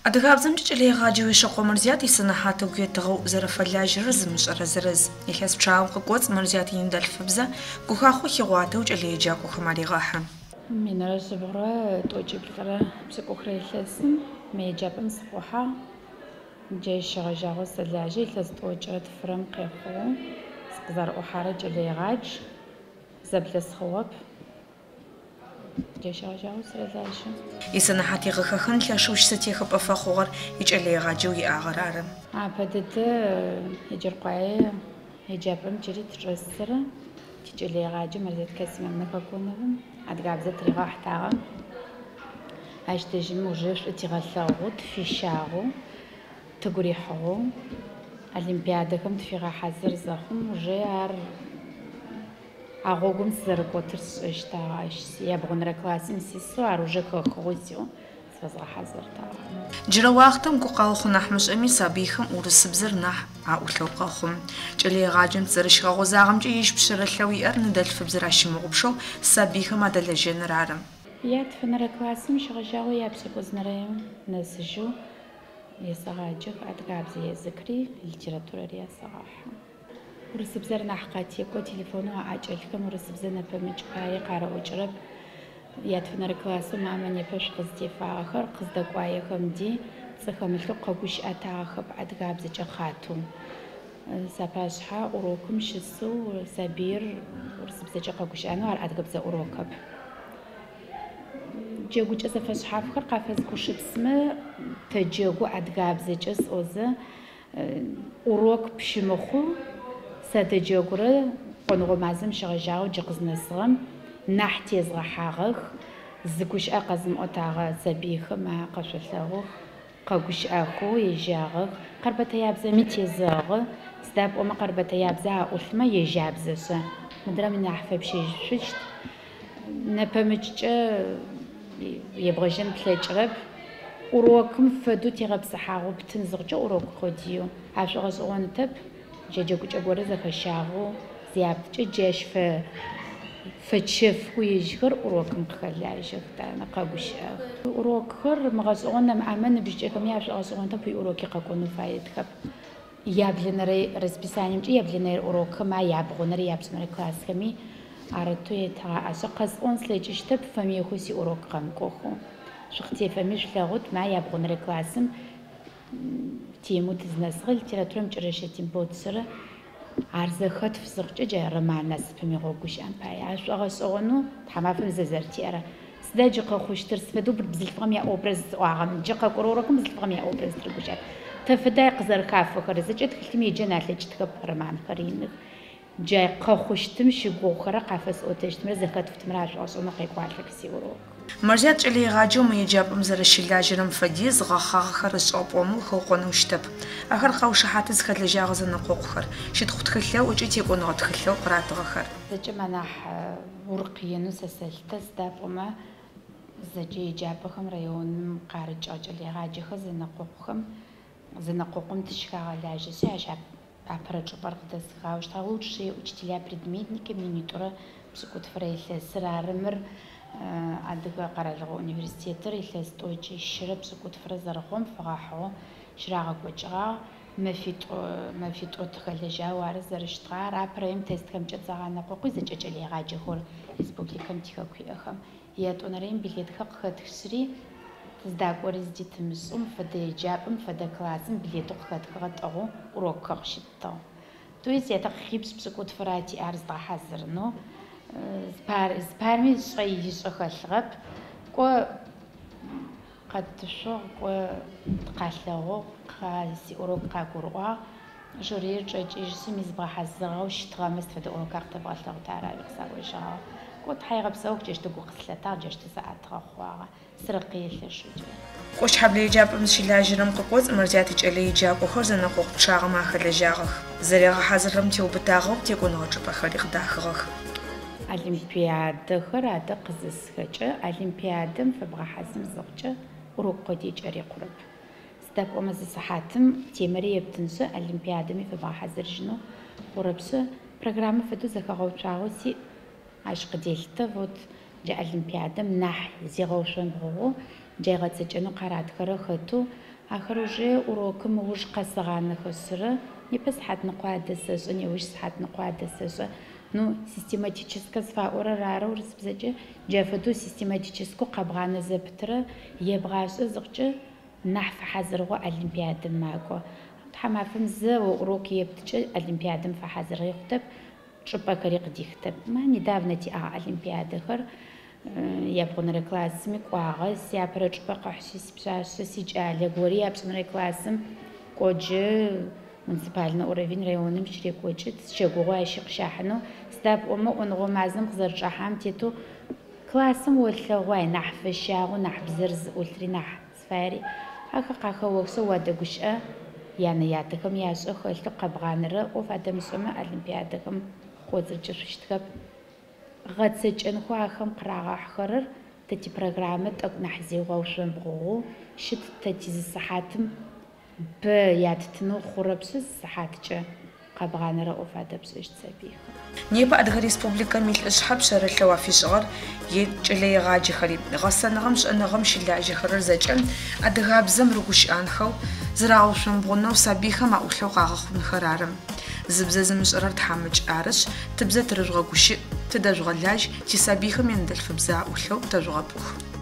أدغابزم تجلي غاجوي شقو مرزيات يسنحات وكيتغو زرفلاج رزمش رزرز يحس بشاو قوت مرزيات يندل فبزة كوخاخو خيواتو وجلي جاكو خمالي غاحم من رجبرة توجب الفرا بسكوخري الثسن ميجابن صبوحة جاي شغجاغو سلاجي ثلاث توجرة فرم قيخو سقدر أحرج اللي غاج زبلس خواب جاي شغجاغو سلاجي يسنحات يغخخن تلاشوش ستيخ بفخور يجلي غاجوي آغرارم عبدت يجر قاي يجابن جري ترسر تجلي غاجو مرزت كاسم منكاكونهم أدغابزة ريغاح تاغا أشتجن مجرش تغلغو تفيشاغو تقريحو الأولمبيادكم تفيغا حزر زخم وجار أغوغم سرقوترس اشتاغا يابغن ركلاسم سيسو أروجك خوزيو سوزغا حزر تاغا جرا واختم كوقاوخو نحمش أمي سابيخم ورسبزر نح عاولو قاخم جلي غاجم تزرش غوزاغم جيش بشرلوي ندل فبزر عشمغبشو سابيخم عدل جنرارم يات فنرا كلاسم شغجاغو يابسكو زنريم نسجو يسغاجك أدغابزي يذكري ليتراتورة يسغاحا ورسبزر نحقاتي كو تليفونو عاجلكم ورسبزر نبمجقاي قارا وجرب يات فنرا كلاسم عمن يفش قزدي فاخر قزدقوايكم دي سخملو قوش أتاخب أدغابزي جخاتو ساباشحا أوروكم شسو سابير ورسبزر جقوش أنوار أدغابزي أوروكب جيجو جس فشحاف خر قافز كوشبسمة تجيجو أدغابزي جس أوزه أوروك بشمخو ساتجيجورة قنغو مازم شغجاو جقز نسغم نحتي زغحاغخ زكوش أقزم أتاغ سبيخ ما قشلغخ قاقوش أخو يجاغخ قربتا يابزا ميتيزاغ ستاب أما قربتا يابزا أولما يجابزسا مدرا من أحفة بشي ششت نبمججا يبغجن تلاجرب أوروكم فدو تيغب صحاغو بتنزغجا أوروك خوديو عشو غزغون تب جاجوكو جاقورة زخشاغو زيابتجا جاش فتشف ويجغر أوروكم خلاجك تانا قاقوشاغ أوروكخر مغزغون نمعمن بجيكم يعشو غزغون تب أوروكي قاقونو فايدخب يابلنري رسبسانيم جي يابلنري أوروكخ ما يابغونري يابسنري كلاسكمي عرضتو يتغى أساقز أنسليج اشتب فمي خوسي أوروك غنكوخو شختي فميش لغوت ما يابغون ركلاسم تيمو تزنسغل تيراتورم جرشتين بوتسر عرض خط فزرجة جاي رمان ناس فمي غوغوش أمباي عشو أغسوغنو تحما زرتي أرى سدا جيقا خوش ترسفدو بزلفغم يا أوبرز وعغم جيقا قروركم بزلفغم يا أوبرز تربوشات تفدا يقزر كافو خرزة تخلتمي جنات لجتك برمان خرينك جاي قاخوش تمشي جوخرة قافس أوتش تمرز خط فتمراش أصلا قيقوال لكسي وروك مرزيات جلي غاجو ما يجاب مزر الشلاجرم فديز غاخا خرج أبومو خوقون وشتب أخر خوش حاتز خد لجاغز نقوخر شد خد خلو وجيت يكون غد خلو قرات غخر زج مناح ورقينو سسلت زدابوما زجي جابخم ريون قارج أجلي غاجي خز زنقوقم تشكا لاجسي عشاب أبرج برقدس غاوش تاوشي учителя предметники минитура псукут фрейле срармер أدقى قرالغو университетер إلى ستوجي شرب псукут فرزرخم فغاحو شراغ وجغا ما فيتو تخلجا وارز رشتغار أبرايم تيست كم جتزغانا قوقي زجاجلي غاجي خور ريسبوبليكم تيكاكوي أخم ياتونرين بليد خق خدخسري تزداقوريز دي تمسوم فدا جابم فدا كلاسم بليتو خدخغت أغو وروك خشتو تويز يتخيبس بسكوت فراتي أرز حزرنو زبارمي شغي شخلغب كو قد شغ كو قالغو قاسي وروك قاقوروا جوري جاجي مزبا حزرغو شتغمست فدا وروك قتبغلغو تعرابي قساوجا كنت حيغة بسوق جيش تقو خسلتا جيش تساعد تخواغا سرقية لشوجة خوش حبلي جاب مشي لاجرم قوز مرزيات جلي جاب وخرز نقوق بشاغ ما خلي جاغخ زريغ حزرم تيو بتاغو تيكون غجب خليق داخغخ الأولمبياد خرادة قزس خجة الأولمبيادم فبغا حزم زغجة وروق قدي جاري قرب ستاب ومز صحاتم تيمري يبتنسو الأولمبيادمي فبغا حزر جنو قربسو برنامج فدو زكاغو تشاغوسي عشق ديلتا فوت جا الأولمبيادم نح زيغو شون بغو джайга цэкӏэну къаратхэрэ хэту ахэр уже урокым уж къэсыгъаныхэшъырэ непэ сыхьат ныкъуадэ сэшӏэ, неущ сыхьат ныкъуадэ сэшӏэ. Ну, систематическэ зыфаӏорэр ары урыс бзэкӏэ джай фэдэу систематическэу къэбгъанэ зэпытырэ ебгъашӏэ зыгъкӏэ нахь фэхьазырыгъо олимпиадэм макӏо. Тхьамафэм зэ урок ептыкӏэ олимпиадэм фэхьазырыгъ хъутэп, чӏыпӏэхэри къыдихытэп. Недавно тиӏагъ олимпиадэхэр ябгъунэрэ классыми кӏуагъэ, сиапэрэ чӏыпӏэ къэхьщи сипшъашъэ, сикӏалэ гори япшӏэнэрэ классым кӏоджы, муниципальный уровень районым щырекӏокӏы, сыщэгугъо ащи къыщахьынэу сыда пӏомэ ӏоныгъо мазэм къызэрычӏахьам тетэу классым олъэгъуай нахь фэщагъу, нахь бзэр зыӏулъри нахь зыфаери ахэр къахэохсэу уадэгущыӏэ янэ-ятэхэм яшӏэ хэлъэу къэбгъанэрэ ӏоф адэмышӏэмэ олимпиадэхэм кӏодзыркӏэ шъущтыхэп. Гъэцэкӏэнхэу ахэм къырагъахьхэрэр тэ типрограммэ тӏэкӏу нахь зегъэу шъомбгъогъу щыт тэ тизысыхьатым бэ ятытынэу хъурэпшъэ сыхьаткӏэ къэбгъанэрэ ӏоф адэпшӏэщт сабыйхэм. Непэ Адыгэ Республикэм илӏышъхьэ пшъэрылъэу афишӏыгъэр кӏэлэегъаджэхэри гъэсэныгъэм шӏэныгъэм щылажьэхэрэр зэкӏэ адыгабзэм рыгущыӏэнхэу зырагъэшъомбгъонэу сабыйхэм аӏулъэу къагъэхъунхэр ары. Зыбзэ зымышӏэрэр тхьамыкӏ арышъ, тыбзэ тырыжъугъэгущыӏ, тыдэжъугъэлажь, тисабыйхэм яныдэлъфыбзэ аӏулъэу тэжъугъэпӏух.